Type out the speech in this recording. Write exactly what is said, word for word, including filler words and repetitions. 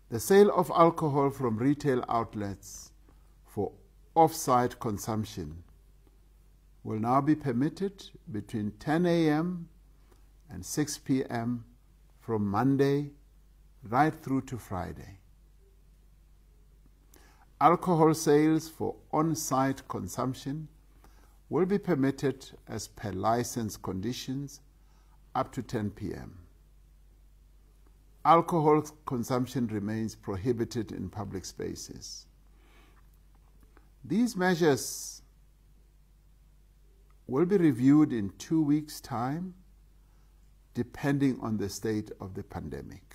The sale of alcohol from retail outlets for off-site consumption will now be permitted between ten a m and six p m from Monday right through to Friday. Alcohol sales for on-site consumption will be permitted as per license conditions up to ten p m Alcohol consumption remains prohibited in public spaces. These measures will be reviewed in two weeks' time, depending on the state of the pandemic.